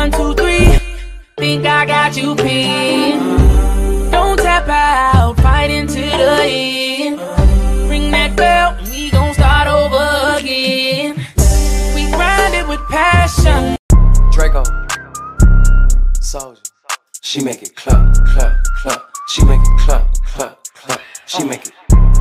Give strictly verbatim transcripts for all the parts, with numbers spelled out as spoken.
One, two, three. Think I got you pinned. Don't tap out, fight into the end. Ring that bell, and we gon' start over again. We grind it with passion. Draco, Soldier. She make it clap, clap, clap. She make it clap, clap, clap. She make it.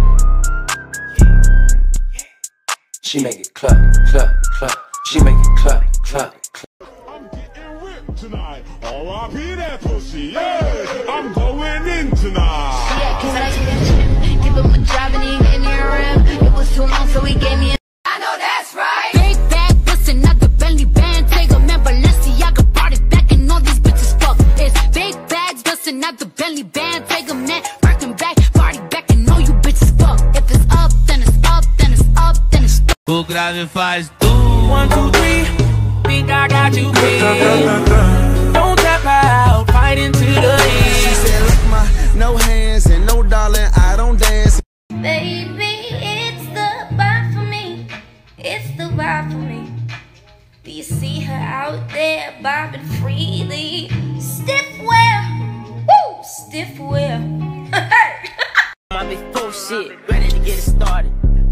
She make it clap, clap, clap. She make it clap, clap, clap. I'm getting ripped tonight. R I P that pussy, yeah. I'm going in tonight. Yeah, cause I like give him a drive and he gave me a rim. It was too long, so he gave me a. I know that's right. Big bag, pussy, not the Bentley band. Take a man, Balenciaga, party back, and all these bitches fuck. It's big bags, bustin' out the Bentley band. Take a man, working back, party back, and all you bitches fuck. If it's up, then it's up, then it's up, then it's up. O grave faz tu. One, two, three. Think I got you pinned. Don't tap out, fight into the end. She said, look, my no hands and no darling, I don't dance. Baby, it's the vibe for me. It's the vibe for me. Do you see her out there bobbing freely? Stiff wear, woo, stiff wear. I'm big full shit, ready to get it started.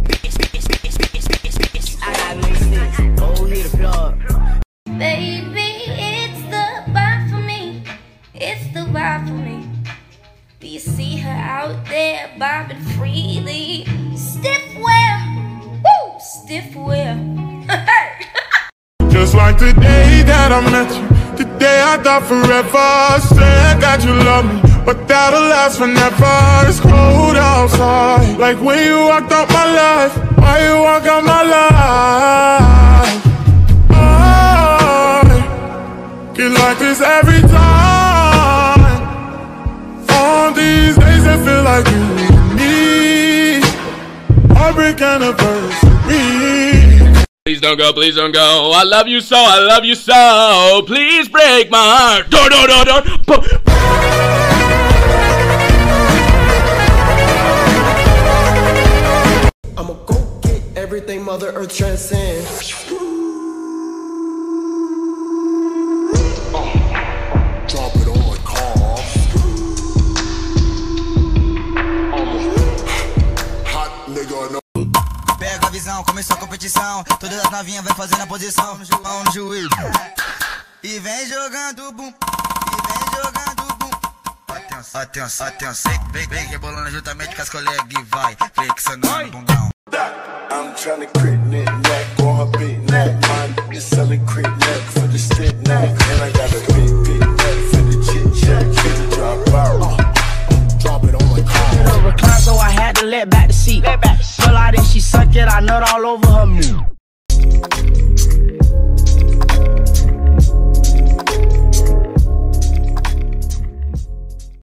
I got no sense. Oh, need a plug. Baby, it's the vibe for me. It's the vibe for me. Do you see her out there bobbing freely? Stiff wear, woo, stiff wear. Just like the day that I met you, the day I thought forever. Said that you love me, but that'll last forever. It's cold outside, like when you walked out my life. Why you walk out my life? I get like this every time. On these days I feel like you need me. Heartbreak anniversary. Please don't go, please don't go. I love you so, I love you so. Please break my heart. Do, do, do, do. I'ma go get everything Mother Earth transcends. Drop it on my car. Hot nigga, no. Pega a visão, começou a competição. Todas as novinhas vai fazendo a posição. Mão no joelho. E vem jogando bum. E vem jogando bum. Atenção, atenção, atenção. Vem, vem rebolando juntamente com as colegas e vai flexionando o bundão. I'm tryna crit knit neck on her big neck. Mine is selling crit neck for the stick neck. And I got a big, big neck for the chit chat. Get the drop out. Uh, drop it on my car. Recline, so I had to let back the seat. Let back. Feel like